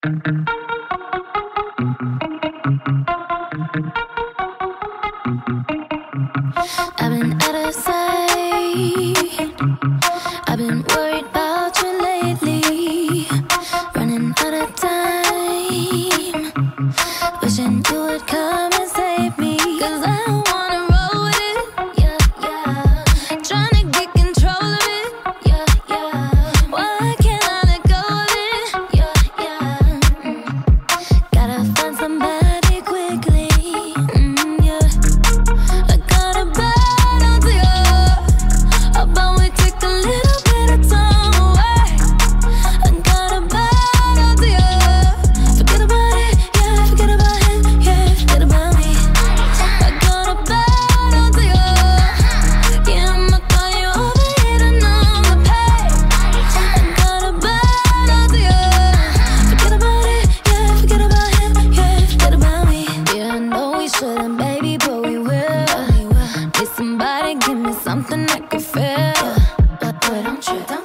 I've been out of sight. I've been worried about you lately. Running out of time. Wishing you would come and save me. 'Cause I don't wanna roll with it. Yeah, yeah. Trying to get control of it. Yeah, yeah. Why can't I let go of it? Yeah, yeah. Gotta find somebody quickly. Yeah. I got a bad idea about we take a little bit of time away. I got a bad idea. Forget about it, yeah. Forget about him, yeah. Forget about me. I got a bad idea. Yeah, I'ma call you over here and on the page. I got a bad idea. Forget about it, yeah. Forget about him, yeah. Forget about me. Yeah, I know we shouldn't, baby, but we will. Need somebody, give me something I can feel. But don't trip.